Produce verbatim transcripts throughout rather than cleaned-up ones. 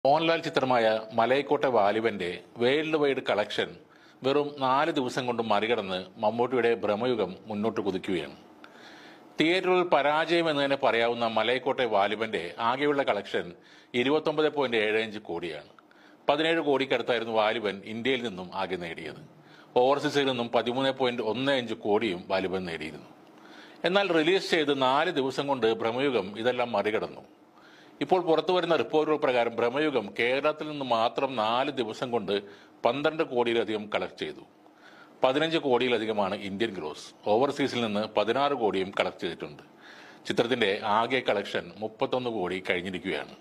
മോഹൻലാൽ ചിത്രമായ മലൈക്കോട്ടെ വാലിബന്റെ world wide collection വെറും നാല് ദിവസം കൊണ്ട് മറികടന്ന് മമ്മൂട്ടിയുടെ ഭ്രമയുഗം മുന്നോട്ട് കുതിക്കുകയാണ്. തിയേറ്ററുകൾ പരാജയം എന്ന് തന്നെ പറയാവുന്ന മലൈക്കോട്ടെ വാലിബന്റെ ആകെയുള്ള കളക്ഷൻ ഇരുപത്തൊമ്പത് പോയിന്റ് ഏഴ് അഞ്ച് കോടിയാണ്. പതിനേഴ് കോടിക്കടുത്തായിരുന്നു വാലിബൻ ഇന്ത്യയിൽ നിന്നും ആകെ നേടിയത്. ഓവർസീസിൽ നിന്നും പതിമൂന്ന് പോയിന്റ് ഒന്ന് അഞ്ച് കോടിയും വാലിബൻ നേടിയിരുന്നു. എന്നാൽ റിലീസ് ചെയ്ത് നാല് ദിവസം കൊണ്ട് ഭ്രമയുഗം ഇതെല്ലാം മറികടന്നു. ഇപ്പോൾ പുറത്തുവരുന്ന റിപ്പോർട്ടുകൾ പ്രകാരം ഭ്രമയുഗം കേരളത്തിൽ നിന്ന് മാത്രം നാല് ദിവസം കൊണ്ട് പന്ത്രണ്ട് കോടിയിലധികം കളക്ട് ചെയ്തു. പതിനഞ്ച് കോടിയിലധികമാണ് ഇന്ത്യൻ ഗ്രോസ്. ഓവർസീസിൽ നിന്ന് പതിനാറ് കോടിയും കളക്ട് ചെയ്തിട്ടുണ്ട്. ചിത്രത്തിന്റെ ആകെ കളക്ഷൻ മുപ്പത്തൊന്ന് കോടി കഴിഞ്ഞിരിക്കുകയാണ്.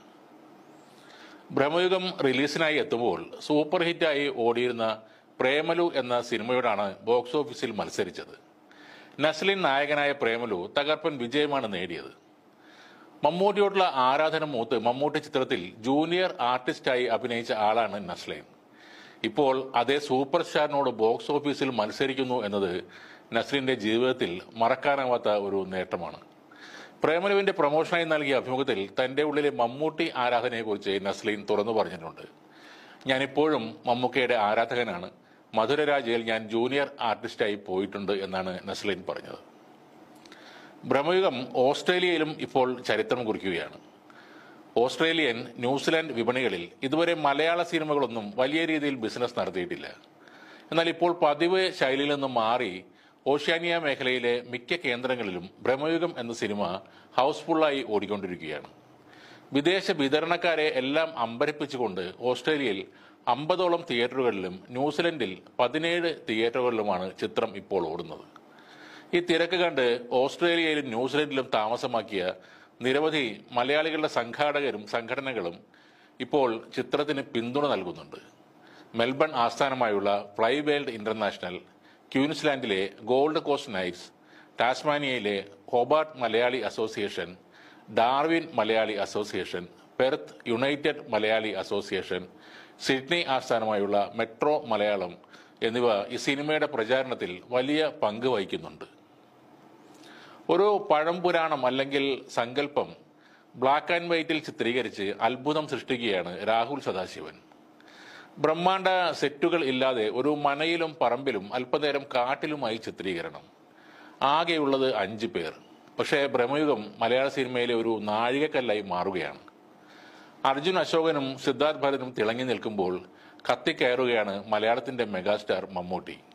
ഭ്രമയുഗം റിലീസിനായി എത്തുമ്പോൾ സൂപ്പർ ഹിറ്റായി ഓടിയിരുന്ന പ്രേമലു എന്ന സിനിമയോടാണ് ബോക്സ് ഓഫീസിൽ മത്സരിച്ചത്. നസ്ലിൻ നായകനായ പ്രേമലു തകർപ്പൻ വിജയമാണ് നേടിയത്. മമ്മൂട്ടിയോടുള്ള ആരാധന മൂത്ത് മമ്മൂട്ടി ചിത്രത്തിൽ ജൂനിയർ ആർട്ടിസ്റ്റായി അഭിനയിച്ച ആളാണ് നസ്ലിൻ. ഇപ്പോൾ അതേ സൂപ്പർ സ്റ്റാറിനോട് ബോക്സ് ഓഫീസിൽ മത്സരിക്കുന്നു എന്നത് നസ്ലിന്റെ ജീവിതത്തിൽ മറക്കാനാവാത്ത ഒരു നേട്ടമാണ്. പ്രേമലുവിന്റെ പ്രൊമോഷനായി നൽകിയ അഭിമുഖത്തിൽ തന്റെ ഉള്ളിലെ മമ്മൂട്ടി ആരാധനയെക്കുറിച്ച് നസ്ലിൻ തുറന്നു പറഞ്ഞിട്ടുണ്ട്. ഞാനിപ്പോഴും മമ്മൂക്കയുടെ ആരാധകനാണ്. മധുരരാജയിൽ ഞാൻ ജൂനിയർ ആർട്ടിസ്റ്റായി പോയിട്ടുണ്ട് എന്നാണ് നസ്ലിൻ പറഞ്ഞത്. ഭ്രമയുഗം ഓസ്ട്രേലിയയിലും ഇപ്പോൾ ചരിത്രം കുറിക്കുകയാണ്. ഓസ്ട്രേലിയൻ, ന്യൂസിലാൻഡ് വിപണികളിൽ ഇതുവരെ മലയാള സിനിമകളൊന്നും വലിയ രീതിയിൽ ബിസിനസ് നടത്തിയിട്ടില്ല. എന്നാൽ ഇപ്പോൾ പതിവ് ശൈലിയിൽ നിന്നും മാറി ഓഷ്യാനിയ മേഖലയിലെ മിക്ക കേന്ദ്രങ്ങളിലും ഭ്രമയുഗം എന്ന സിനിമ ഹൗസ്ഫുള്ളായി ഓടിക്കൊണ്ടിരിക്കുകയാണ്. വിദേശ വിതരണക്കാരെ എല്ലാം അമ്പരപ്പിച്ചുകൊണ്ട് ഓസ്ട്രേലിയയിൽ അമ്പതോളം തിയേറ്ററുകളിലും ന്യൂസിലൻഡിൽ പതിനേഴ് തിയേറ്ററുകളിലുമാണ് ചിത്രം ഇപ്പോൾ ഓടുന്നത്. ഈ തിരക്ക് കണ്ട് ഓസ്ട്രേലിയയിലും ന്യൂസിലൻഡിലും താമസമാക്കിയ നിരവധി മലയാളികളുടെ സംഘാടകരും സംഘടനകളും ഇപ്പോൾ ചിത്രത്തിന് പിന്തുണ നൽകുന്നുണ്ട്. മെൽബൺ ആസ്ഥാനമായുള്ള ഫ്ലൈ വേൾഡ് ഇന്റർനാഷണൽ, ക്യൂൻസ്ലാൻഡിലെ ഗോൾഡ് കോസ്റ്റ് നൈറ്റ്സ്, ടാസ്മാനിയയിലെ Hobart Malayali association, Darwin Malayali association, Perth united Malayali association, Sydney ആസ്ഥാനമായുള്ള മെട്രോ മലയാളം എന്നിവ ഈ സിനിമയുടെ പ്രചാരണത്തിൽ വലിയ പങ്ക് വഹിക്കുന്നുണ്ട്. ഒരു പഴംപുരാണം അല്ലെങ്കിൽ സങ്കല്പം ബ്ലാക്ക് ആൻഡ് വൈറ്റിൽ ചിത്രീകരിച്ച് അത്ഭുതം സൃഷ്ടിക്കുകയാണ് രാഹുൽ സദാശിവൻ. ബ്രഹ്മാണ്ഡ സെറ്റുകൾ ഇല്ലാതെ ഒരു മനയിലും പറമ്പിലും അല്പനേരം കാട്ടിലുമായി ചിത്രീകരണം. ആകെയുള്ളത് അഞ്ച് പേർ. പക്ഷേ ഭ്രമയുഗം മലയാള സിനിമയിലെ ഒരു നാഴികക്കല്ലായി മാറുകയാണ്. അർജുൻ അശോകനും സിദ്ധാർത്ഥ് ഭരതനും തിളങ്ങി നിൽക്കുമ്പോൾ കത്തിക്കയറുകയാണ് മലയാളത്തിന്റെ മെഗാസ്റ്റാർ മമ്മൂട്ടി.